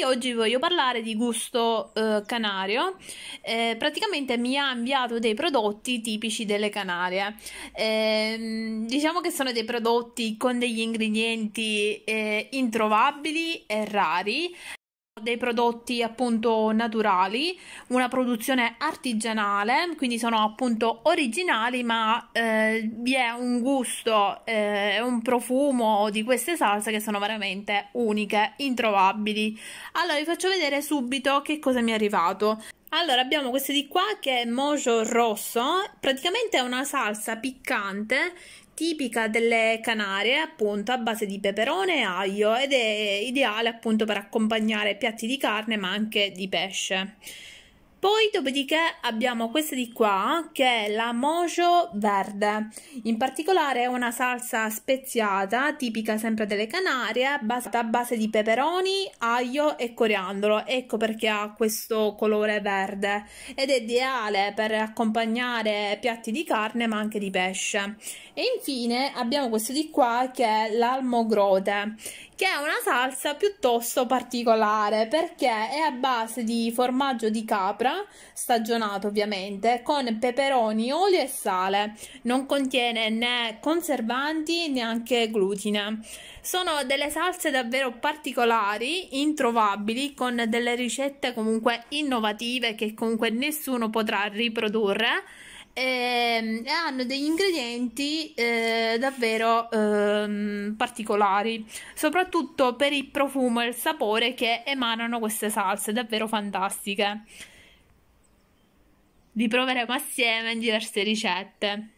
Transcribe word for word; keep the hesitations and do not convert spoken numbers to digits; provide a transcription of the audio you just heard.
oggi vi voglio parlare di Gusto eh, Canario. Eh, praticamente mi ha inviato dei prodotti tipici delle Canarie. Ehm, diciamo che sono dei prodotti con degli ingredienti eh, introvabili e rari, dei prodotti appunto naturali, una produzione artigianale, quindi sono appunto originali, ma eh, vi è un gusto e eh, un profumo di queste salse che sono veramente uniche, introvabili. Allora vi faccio vedere subito che cosa mi è arrivato. Allora, abbiamo queste di qua che è Mojo Rosso, praticamente è una salsa piccante tipica delle Canarie, appunto a base di peperone e aglio, ed è ideale appunto per accompagnare piatti di carne ma anche di pesce. Poi dopodiché abbiamo questa di qua che è la Mojo Verde, in particolare è una salsa speziata tipica sempre delle Canarie, basata a base di peperoni, aglio e coriandolo. Ecco perché ha questo colore verde ed è ideale per accompagnare piatti di carne ma anche di pesce. E infine abbiamo questo di qua che è l'Almogrote, che è una salsa piuttosto particolare perché è a base di formaggio di capra stagionato ovviamente, con peperoni, olio e sale. Non contiene né conservanti neanche glutine. Sono delle salse davvero particolari, introvabili, con delle ricette comunque innovative che comunque nessuno potrà riprodurre. E, e hanno degli ingredienti eh, davvero ehm, particolari, soprattutto per il profumo e il sapore che emanano queste salse, davvero fantastiche. Li proveremo assieme in diverse ricette.